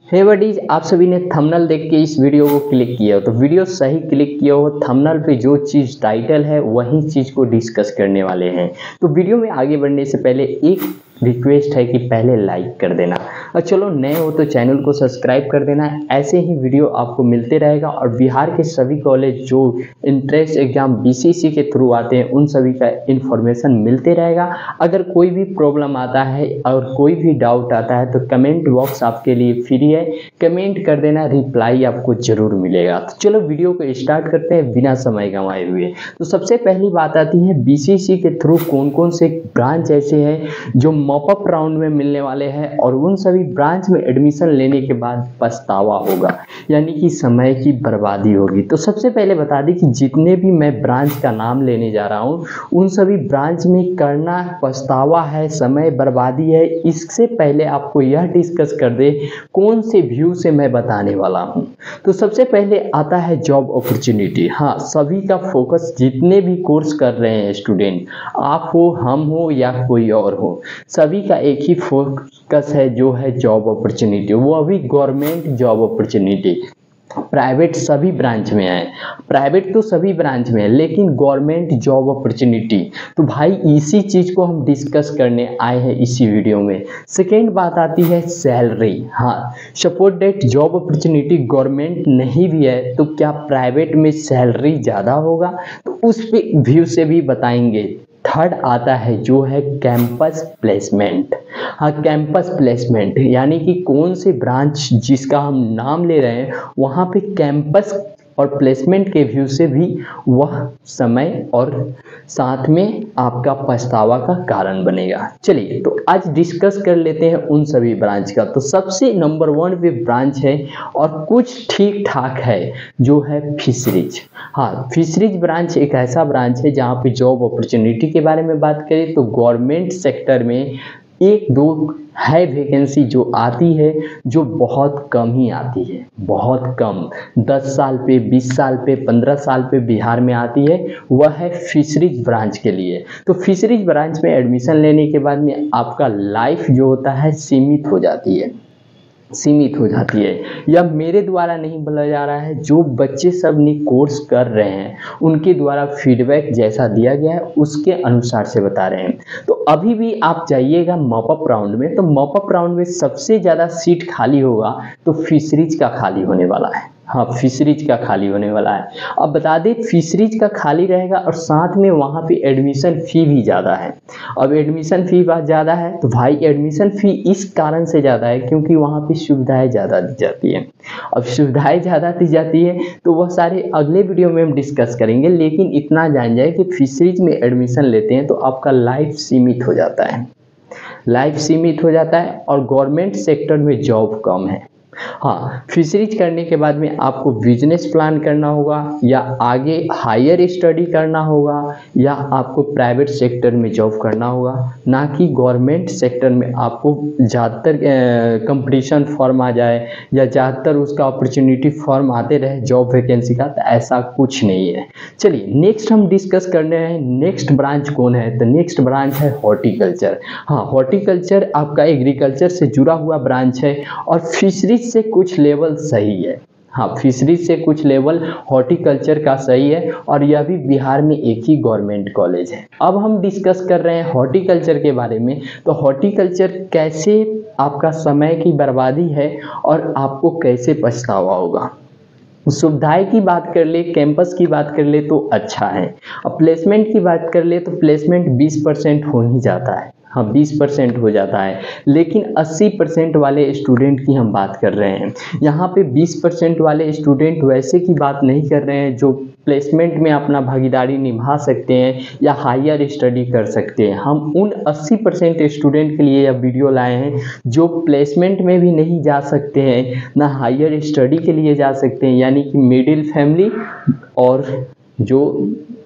हे buddies, आप सभी ने थंबनेल देख के इस वीडियो को क्लिक किया हो तो वीडियो सही क्लिक किया हो। थंबनेल पे जो चीज़ टाइटल है वही चीज़ को डिस्कस करने वाले हैं। तो वीडियो में आगे बढ़ने से पहले एक रिक्वेस्ट है कि पहले लाइक कर देना और चलो नए हो तो चैनल को सब्सक्राइब कर देना। ऐसे ही वीडियो आपको मिलते रहेगा और बिहार के सभी कॉलेज जो इंट्रेंस एग्जाम बीसीसी के थ्रू आते हैं उन सभी का इन्फॉर्मेशन मिलते रहेगा। अगर कोई भी प्रॉब्लम आता है और कोई भी डाउट आता है तो कमेंट बॉक्स आपके लिए फ्री है, कमेंट कर देना, रिप्लाई आपको जरूर मिलेगा। तो चलो वीडियो को स्टार्ट करते हैं बिना समय गंवाए हुए। तो सबसे पहली बात आती है बीसीसी के थ्रू कौन कौन से ब्रांच ऐसे हैं जो मॉपअप राउंड में मिलने वाले हैं और उन सभी ब्रांच में एडमिशन लेने के बाद पछतावा होगा, यानी कि समय की बर्बादी होगी। तो सबसे पहले बता दें कि जितने भी मैं ब्रांच का नाम लेने जा रहा हूँ उन सभी ब्रांच में करना पछतावा है, समय बर्बादी है। इससे पहले आपको यह डिस्कस कर दे कौन से व्यू से मैं बताने वाला हूँ। तो सबसे पहले आता है जॉब अपॉर्चुनिटी। हाँ, सभी का फोकस, जितने भी कोर्स कर रहे हैं स्टूडेंट, आप हो, हम हो या कोई और हो, सभी का एक ही फोकस है जो है जॉब अपॉर्चुनिटी, वो अभी गवर्नमेंट जॉब अपॉर्चुनिटी। प्राइवेट सभी ब्रांच में है, प्राइवेट तो सभी ब्रांच में है लेकिन गवर्नमेंट जॉब अपॉर्चुनिटी, तो भाई इसी चीज़ को हम डिस्कस करने आए हैं इसी वीडियो में। सेकेंड बात आती है सैलरी। हाँ, suppose that job opportunity government नहीं भी है तो क्या प्राइवेट में सैलरी ज़्यादा होगा, तो उस पे व्यू से भी बताएंगे। थर्ड आता है जो है कैंपस प्लेसमेंट। हाँ, कैंपस प्लेसमेंट यानी कि कौन से ब्रांच जिसका हम नाम ले रहे हैं वहाँ पे कैंपस और प्लेसमेंट के व्यू से भी वह समय और साथ में आपका पछतावा का कारण बनेगा। चलिए तो आज डिस्कस कर लेते हैं उन सभी ब्रांच का। तो सबसे नंबर 1 पे ब्रांच है और कुछ ठीक ठाक है जो है फिशरीज। हाँ, फिशरीज ब्रांच एक ऐसा ब्रांच है जहाँ पे जॉब अपॉर्चुनिटी के बारे में बात करें तो गवर्नमेंट सेक्टर में एक दो है वैकेंसी जो आती है, जो बहुत कम ही आती है, बहुत कम। 10 साल पे, 20 साल पे, 15 साल पे बिहार में आती है, वह है फिशरीज ब्रांच के लिए। तो फिशरीज ब्रांच में एडमिशन लेने के बाद में आपका लाइफ जो होता है सीमित हो जाती है, सीमित हो जाती है। यह मेरे द्वारा नहीं बोला जा रहा है, जो बच्चे सब ने कोर्स कर रहे हैं उनके द्वारा फीडबैक जैसा दिया गया है उसके अनुसार से बता रहे हैं। तो अभी भी आप जाइएगा मॉपअप राउंड में तो मॉपअप राउंड में सबसे ज़्यादा सीट खाली होगा तो फिशरीज का खाली होने वाला है। हाँ, फिशरीज का खाली होने वाला है। अब बता दें फिशरीज का खाली रहेगा और साथ में वहाँ पे एडमिशन फ़ी भी ज़्यादा है। अब एडमिशन फ़ी ज़्यादा है तो भाई एडमिशन फ़ी इस कारण से ज़्यादा है क्योंकि वहाँ पे सुविधाएं ज़्यादा दी जाती हैं। अब सुविधाएं ज़्यादा दी जाती है तो वह सारे अगले वीडियो में हम डिस्कस करेंगे, लेकिन इतना जान जाए कि फिशरीज में एडमिशन लेते हैं तो आपका लाइफ सीमित हो जाता है, लाइफ सीमित हो जाता है और गवर्नमेंट सेक्टर में जॉब कम है। हाँ, फिशरीज करने के बाद में आपको बिजनेस प्लान करना होगा या आगे हायर स्टडी करना होगा या आपको प्राइवेट सेक्टर में जॉब करना होगा, ना कि गवर्नमेंट सेक्टर में आपको ज़्यादातर कंपटीशन फॉर्म आ जाए या ज़्यादातर उसका अपॉर्चुनिटी फॉर्म आते रहे जॉब वैकेंसी का, तो ऐसा कुछ नहीं है। चलिए नेक्स्ट हम डिस्कस करने हैं नेक्स्ट ब्रांच कौन है, तो नेक्स्ट ब्रांच है हॉर्टिकल्चर। हाँ, हॉर्टिकल्चर आपका एग्रीकल्चर से जुड़ा हुआ ब्रांच है और फिशरीज से कुछ लेवल सही है। हाँ, फिशरीज से कुछ लेवल हॉर्टिकल्चर का सही है और यह भी बिहार में एक ही गवर्नमेंट कॉलेज है। अब हम डिस्कस कर रहे हैं हॉर्टिकल्चर के बारे में। तो हॉर्टिकल्चर कैसे आपका समय की बर्बादी है और आपको कैसे पछतावा होगा। सुविधाएं की बात कर ले, कैंपस की बात कर ले तो अच्छा है। अब प्लेसमेंट की बात कर ले तो प्लेसमेंट 20% हो ही जाता है। हाँ, 20% हो जाता है, लेकिन 80% वाले स्टूडेंट की हम बात कर रहे हैं। यहाँ पे 20% वाले स्टूडेंट वैसे की बात नहीं कर रहे हैं जो प्लेसमेंट में अपना भागीदारी निभा सकते हैं या हायर स्टडी कर सकते हैं। हम उन 80% स्टूडेंट के लिए यह वीडियो लाए हैं जो प्लेसमेंट में भी नहीं जा सकते हैं, ना हायर स्टडी के लिए जा सकते हैं, यानी कि मिडिल फैमिली और जो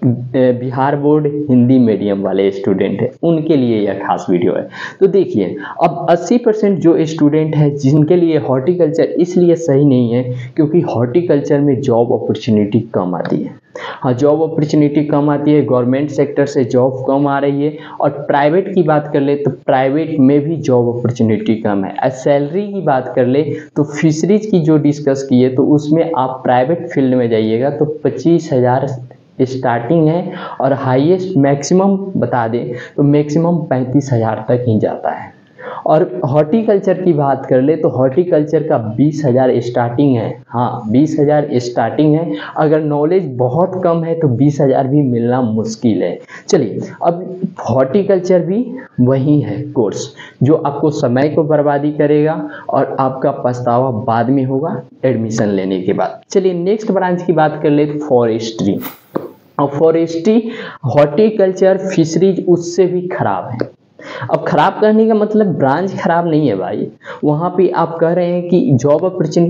बिहार बोर्ड हिंदी मीडियम वाले स्टूडेंट हैं उनके लिए यह खास वीडियो है। तो देखिए, अब 80% जो स्टूडेंट है जिनके लिए हॉर्टिकल्चर इसलिए सही नहीं है क्योंकि हॉर्टिकल्चर में जॉब अपॉर्चुनिटी कम आती है। हाँ, जॉब अपॉर्चुनिटी कम आती है, गवर्नमेंट सेक्टर से जॉब कम आ रही है, और प्राइवेट की बात कर ले तो प्राइवेट में भी जॉब अपॉर्चुनिटी कम है। सैलरी की बात कर ले तो फिशरीज की जो डिस्कस की है तो उसमें आप प्राइवेट फील्ड में जाइएगा तो 25,000 स्टार्टिंग है, और हाईएस्ट मैक्सिमम बता दें तो मैक्सिमम 35,000 तक ही जाता है। और हॉर्टिकल्चर की बात कर ले तो हॉर्टिकल्चर का 20,000 स्टार्टिंग है। हाँ, 20,000 स्टार्टिंग है। अगर नॉलेज बहुत कम है तो 20,000 भी मिलना मुश्किल है। चलिए, अब हॉर्टिकल्चर भी वही है कोर्स जो आपको समय को बर्बादी करेगा और आपका पछतावा बाद में होगा एडमिशन लेने के बाद। चलिए नेक्स्ट ब्रांच की बात कर ले, फॉरेस्ट्री। और फॉरेस्ट्री, हॉर्टिकल्चर, फिशरीज उससे भी खराब है। अब खराब करने का मतलब ब्रांच खराब नहीं है भाई, वहाँ पे आप कह रहे हैं कि जॉब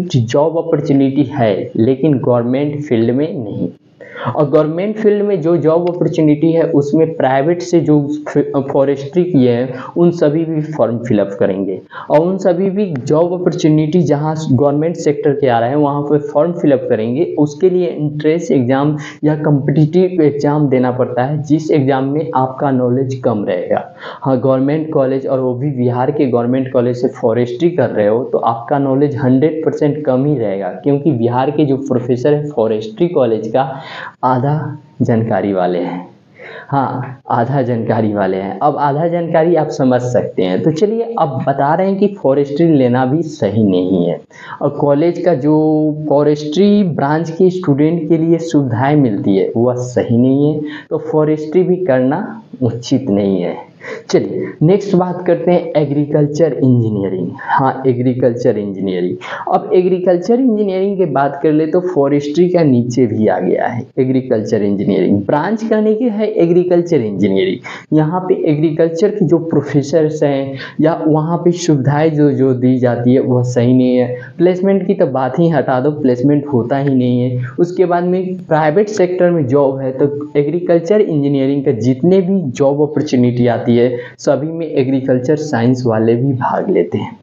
अपॉर्चुनिटी है लेकिन गवर्नमेंट फील्ड में नहीं। और गवर्नमेंट फील्ड में जो जॉब अपॉर्चुनिटी है उसमें प्राइवेट से जो फॉरेस्ट्री किए हैं उन सभी भी फॉर्म फिलअप करेंगे, और उन सभी भी जॉब अपॉर्चुनिटी जहां गवर्नमेंट सेक्टर के आ रहे हैं वहां पर फॉर्म फिलअप करेंगे। उसके लिए इंट्रेंस एग्जाम या कम्पिटिटिव एग्जाम देना पड़ता है, जिस एग्जाम में आपका नॉलेज कम रहेगा। हाँ, गवर्नमेंट कॉलेज और वो भी बिहार के गवर्नमेंट कॉलेज से फॉरेस्ट्री कर रहे हो तो आपका नॉलेज 100% कम ही रहेगा, क्योंकि बिहार के जो प्रोफेसर है फॉरेस्ट्री कॉलेज का आधा जानकारी वाले हैं। हाँ, आधा जानकारी वाले हैं। अब आधा जानकारी आप समझ सकते हैं। तो चलिए, अब बता रहे हैं कि फॉरेस्ट्री लेना भी सही नहीं है, और कॉलेज का जो फॉरेस्ट्री ब्रांच के स्टूडेंट के लिए सुविधाएं मिलती है वह सही नहीं है, तो फॉरेस्ट्री भी करना उचित नहीं है। चलिए नेक्स्ट बात करते हैं एग्रीकल्चर इंजीनियरिंग। हाँ, एग्रीकल्चर इंजीनियरिंग। अब एग्रीकल्चर इंजीनियरिंग की बात कर ले तो फॉरेस्ट्री का नीचे भी आ गया है एग्रीकल्चर इंजीनियरिंग। ब्रांच करने की है एग्रीकल्चर इंजीनियरिंग। यहाँ पे एग्रीकल्चर की जो प्रोफेसर्स हैं या वहाँ पे सुविधाएं जो दी जाती है वह सही नहीं है। प्लेसमेंट की तो बात ही हटा दो, प्लेसमेंट होता ही नहीं है। उसके बाद में प्राइवेट सेक्टर में जॉब है तो एग्रीकल्चर इंजीनियरिंग का जितने भी जॉब अपॉर्चुनिटी आती है सभी में एग्रीकल्चर साइंस वाले भी भाग लेते हैं।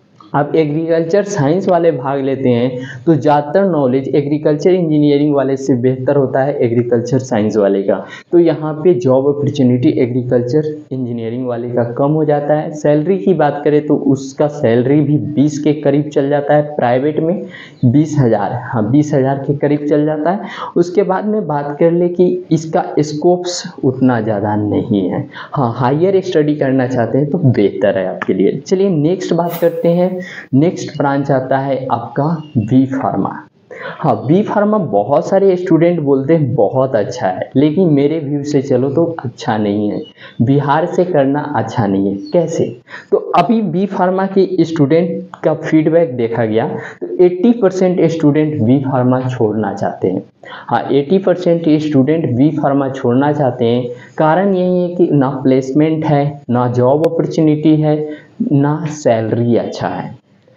अब एग्रीकल्चर साइंस वाले भाग लेते हैं तो ज़्यादातर नॉलेज एग्रीकल्चर इंजीनियरिंग वाले से बेहतर होता है एग्रीकल्चर साइंस वाले का। तो यहाँ पे जॉब अपॉर्चुनिटी एग्रीकल्चर इंजीनियरिंग वाले का कम हो जाता है। सैलरी की बात करें तो उसका सैलरी भी 20 के करीब चल जाता है, प्राइवेट में 20,000। हाँ, 20,000 के करीब चल जाता है। उसके बाद में बात कर ले कि इसका स्कोप्स उतना ज़्यादा नहीं है। हाँ, हायर स्टडी करना चाहते हैं तो बेहतर है आपके लिए। चलिए नेक्स्ट बात करते हैं। नेक्स्ट ब्रांच आता है आपका बी फार्मा। हाँ, बी फार्मा बहुत सारे स्टूडेंट बोलते हैं बहुत अच्छा है, लेकिन मेरे व्यू से चलो तो अच्छा नहीं है। बिहार से करना अच्छा नहीं है। कैसे? तो अभी बी फार्मा के स्टूडेंट का फीडबैक देखा गया तो 80% स्टूडेंट बी फार्मा छोड़ना चाहते हैं। हाँ, 80% स्टूडेंट बी फार्मा छोड़ना चाहते हैं। कारण यही है कि ना प्लेसमेंट है, ना जॉब अपॉर्चुनिटी है, ना सैलरी अच्छा है।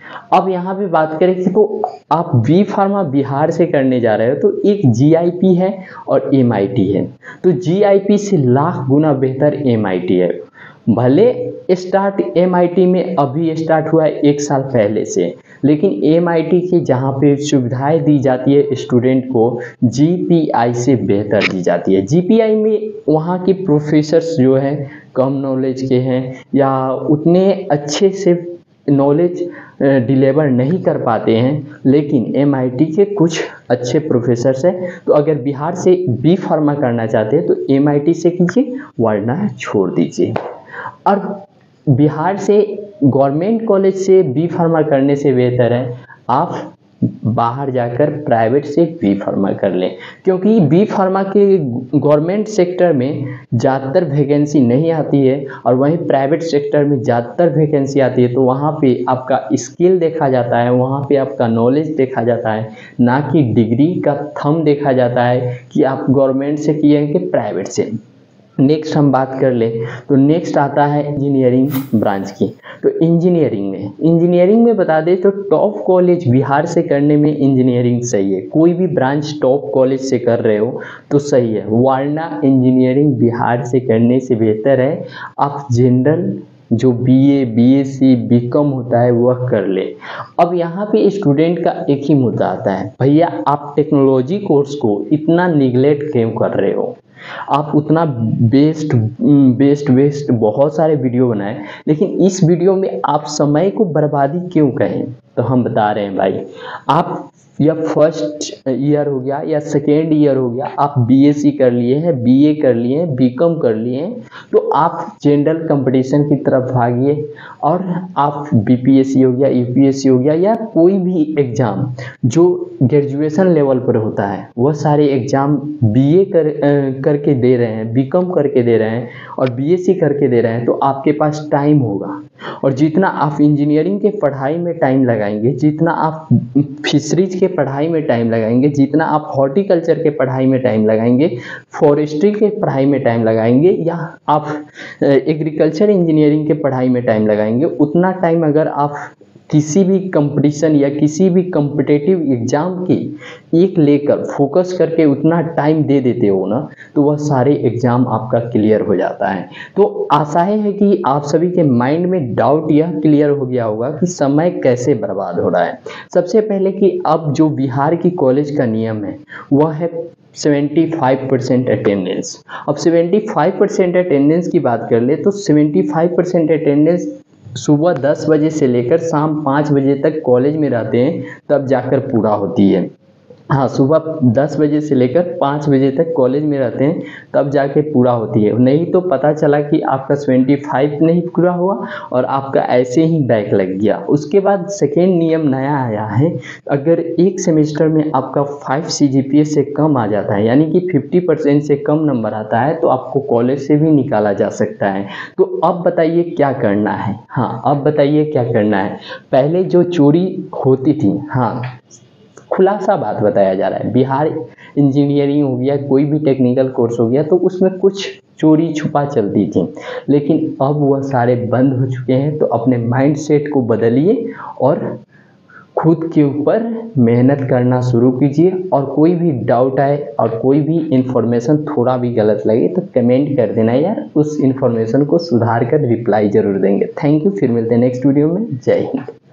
अब यहाँ पे बात करें कि तो आप बी फार्मा बिहार से करने जा रहे हो तो एक जीआईपी है और एमआईटी है। तो जीआईपी से लाख गुना बेहतर एमआईटी है। भले स्टार्ट एमआईटी में अभी स्टार्ट हुआ है 1 साल पहले से, लेकिन एमआईटी की जहाँ पे सुविधाएं दी जाती है स्टूडेंट को जीपीआई से बेहतर दी जाती है। जीपीआई में वहाँ के प्रोफेसर्स जो हैं कम नॉलेज के हैं या उतने अच्छे से नॉलेज डिलीवर नहीं कर पाते हैं, लेकिन एमआईटी के कुछ अच्छे प्रोफेसर्स हैं। तो अगर बिहार से बी फार्मा करना चाहते हैं तो एमआईटी से कीजिए, वरना छोड़ दीजिए। और बिहार से गवर्नमेंट कॉलेज से बी फार्मा करने से बेहतर है आप बाहर जाकर प्राइवेट से बी फार्मा कर लें, क्योंकि बी फार्मा के गवर्नमेंट सेक्टर में ज़्यादातर वैकेंसी नहीं आती है और वहीं प्राइवेट सेक्टर में ज़्यादातर वैकेंसी आती है। तो वहाँ पे आपका स्किल देखा जाता है, वहाँ पे आपका नॉलेज देखा जाता है, ना कि डिग्री का थंब देखा जाता है कि आप गवर्नमेंट से किए हैं कि प्राइवेट से। नेक्स्ट हम बात कर ले तो नेक्स्ट आता है इंजीनियरिंग ब्रांच की। तो इंजीनियरिंग में बता दें तो टॉप कॉलेज बिहार से करने में इंजीनियरिंग सही है। कोई भी ब्रांच टॉप कॉलेज से कर रहे हो तो सही है, वरना इंजीनियरिंग बिहार से करने से बेहतर है आप जनरल जो बीए, बीएससी, बीकॉम होता है वह कर ले। अब यहाँ पे स्टूडेंट का एक ही मुद्दा आता है, भैया आप टेक्नोलॉजी कोर्स को इतना निगलेक्ट क्यों कर रहे हो? आप उतना बेस्ट बहुत सारे वीडियो बनाए, लेकिन इस वीडियो में आप समय को बर्बादी क्यों कहें? तो हम बता रहे हैं भाई, आप या फर्स्ट ईयर हो गया या सेकेंड ईयर हो गया, आप बीएससी कर लिए हैं, बीए कर लिए हैं, बीकॉम कर लिए हैं, तो आप जनरल कंपटीशन की तरफ भागिए और आप बीपीएससी हो गया, यूपीएससी हो गया या कोई भी एग्ज़ाम जो ग्रेजुएशन लेवल पर होता है वह सारे एग्ज़ाम बीए करके दे रहे हैं, बीकॉम करके दे रहे हैं और बीएससी करके दे रहे हैं, तो आपके पास टाइम होगा। और जितना आप इंजीनियरिंग के पढ़ाई में टाइम लगाएंगे, जितना आप फिशरीज के पढ़ाई में टाइम लगाएंगे, जितना आप हॉर्टिकल्चर के पढ़ाई में टाइम लगाएंगे, फॉरेस्ट्री के पढ़ाई में टाइम लगाएंगे या आप एग्रीकल्चर इंजीनियरिंग के पढ़ाई में टाइम लगाएंगे, उतना टाइम अगर आप किसी भी कंपटीशन या किसी भी कॉम्पिटिटिव एग्ज़ाम की एक लेकर फोकस करके उतना टाइम दे देते हो ना, तो वह सारे एग्ज़ाम आपका क्लियर हो जाता है। तो आशा है कि आप सभी के माइंड में डाउट यह क्लियर हो गया होगा कि समय कैसे बर्बाद हो रहा है। सबसे पहले कि अब जो बिहार की कॉलेज का नियम है वह है 75% अटेंडेंस। अब 75% अटेंडेंस की बात कर ले तो 75% अटेंडेंस सुबह 10 बजे से लेकर शाम 5 बजे तक कॉलेज में रहते हैं तब जाकर पूरा होती है। हाँ, सुबह 10 बजे से लेकर 5 बजे तक कॉलेज में रहते हैं तब जाके पूरा होती है, नहीं तो पता चला कि आपका 75 नहीं पूरा हुआ और आपका ऐसे ही बैक लग गया। उसके बाद सेकेंड नियम नया आया है, अगर एक सेमेस्टर में आपका 5 CGPA से कम आ जाता है, यानी कि 50% से कम नंबर आता है, तो आपको कॉलेज से भी निकाला जा सकता है। तो अब बताइए क्या करना है? हाँ, अब बताइए क्या करना है? पहले जो चोरी होती थी, हाँ खुलासा बात बताया जा रहा है, बिहार इंजीनियरिंग हो गया, कोई भी टेक्निकल कोर्स हो गया, तो उसमें कुछ चोरी छुपा चलती थी, लेकिन अब वह सारे बंद हो चुके हैं। तो अपने माइंड सेट को बदलिए और खुद के ऊपर मेहनत करना शुरू कीजिए। और कोई भी डाउट आए और कोई भी इन्फॉर्मेशन थोड़ा भी गलत लगे तो कमेंट कर देना यार, उस इन्फॉर्मेशन को सुधार कर रिप्लाई ज़रूर देंगे। थैंक यू, फिर मिलते हैं नेक्स्ट वीडियो में। जय हिंद।